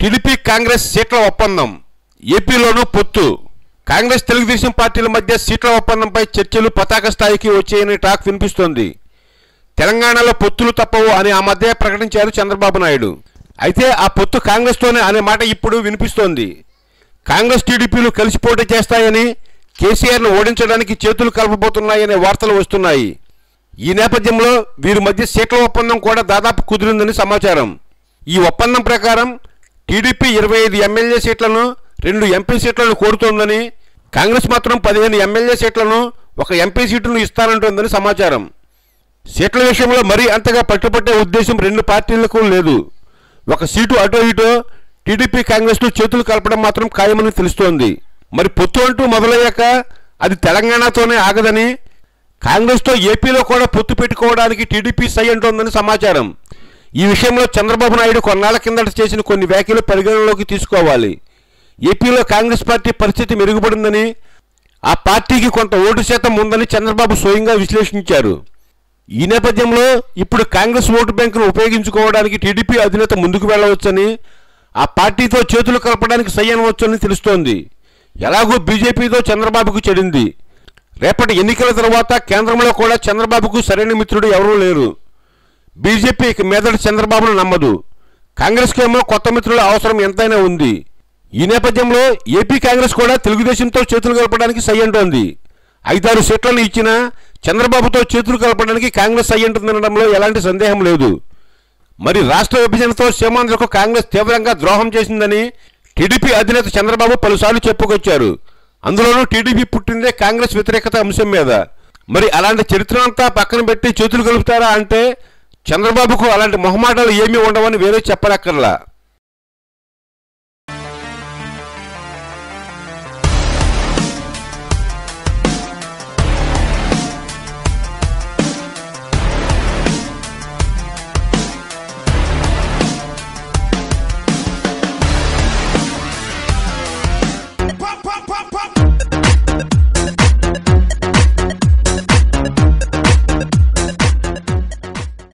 TDP Congress సీట్ల ఒప్పందం, ఏపీలోనూ పొత్తు. కాంగ్రెస్ తెలుగుదేశం పార్టీల మధ్య సీట్ల ఒప్పందంపై చర్చలు పతాక స్థాయికి వచ్చాయని టాక్ వినిపిస్తోంది. తెలంగాణలో పొత్తులు తప్పవు అని ఆ మధ్య ప్రకటించారు చంద్రబాబు నాయుడు. అయితే ఆ పొత్తు కాంగ్రెస్తోనే అనే మాట ఇప్పుడు వినిపిస్తోంది. కాంగ్రెస్ టీడీపీలు కలిసి పోటీ చేస్తాయని, కేసీఆర్ను ఓడించడానికి చేతులు కలపబోతున్నాయనే వార్తలు వస్తున్నాయి. ఈ నేపథ్యంలో వీరి మధ్య సీట్ల ఒప్పందం కూడా దాదాపు కుదిరిందని సమాచారం. ఈ ఒప్పందం ప్రకారం టీడీపీ 25 ఎమ్మెల్యే సీట్లను, 2 ఎంపీ సీట్లను కోరుతోందని, కాంగ్రెస్ మాత్రం 15 ఎమ్మెల్యే సీట్లను, 1 ఎంపీ సీటును ఇస్తానంటోందని సమాచారం. సీట్ల విషయంలో మరీ అంతగా పట్టుపట్టే ఉద్దేశం 2 పార్టీలకు లేదు. 1 సీటు అటో ఇటో టీడీపీ కాంగ్రెస్లు చేతులు కలపడం మాత్రం ఖాయమని తెలుస్తోంది. మరి పొత్తు అంటూ మొదలయ్యాక అది తెలంగాణతోనే ఆగదని, కాంగ్రెస్తో ఏపీలో కూడా పొత్తు పెట్టుకోవడానికి టీడీపీ సై అంటోందని సమాచారం. ఈ విషయంలో చంద్రబాబు నాయుడు కొన్నాళ్ల కిందట చేసిన కొన్ని వ్యాఖ్యలు పరిగణనలోకి తీసుకోవాలి. ఏపీలో కాంగ్రెస్ పార్టీ పరిస్థితి మెరుగుపడిందని, ఆ పార్టీకి కొంత ఓటు శాతం ఉందని చంద్రబాబు స్వయంగా విశ్లేషించారు. ఈ నేపథ్యంలో ఇప్పుడు కాంగ్రెస్ ఓటు బ్యాంకును ఉపయోగించుకోవడానికి టీడీపీ అధినేత ముందుకు వెళ్లవచ్చని, ఆ పార్టీతో చేతులు కలపడానికి సై అనవచ్చని తెలుస్తోంది. ఎలాగూ బీజేపీతో చంద్రబాబుకు చెడింది. రేపటి ఎన్నికల తర్వాత కేంద్రంలో కూడా చంద్రబాబుకు సరైన మిత్రుడు ఎవరూ లేరు. బీజేపీ ఇక మీదట చంద్రబాబును నమ్మదు. కాంగ్రెస్కేమో కొత్త మిత్రుల అవసరం ఎంతైనా ఉంది. ఈ నేపథ్యంలో ఏపీ కాంగ్రెస్ కూడా తెలుగుదేశంతో చేతులు కలపడానికి సై అంటోంది. 5-6 సీట్లను ఇచ్చినా చంద్రబాబుతో చేతులు కలపడానికి కాంగ్రెస్ సై అంటుందనడంలో ఎలాంటి సందేహం లేదు. మరి రాష్ట్ర విభజనతో సీమాంధ్రకు కాంగ్రెస్ తీవ్రంగా ద్రోహం చేసిందని టీడీపీ అధినేత చంద్రబాబు పలుసార్లు చెప్పుకొచ్చారు. అందులోనూ టీడీపీ పుట్టిందే కాంగ్రెస్ వ్యతిరేకత అంశం మీద. మరి అలాంటి చరిత్రనంతా పక్కన పెట్టి చేతులు కలుపుతారా అంటే చంద్రబాబుకు అలాంటి మొహమాటాలు ఏమీ ఉండవని వేరే చెప్పనక్కర్లా.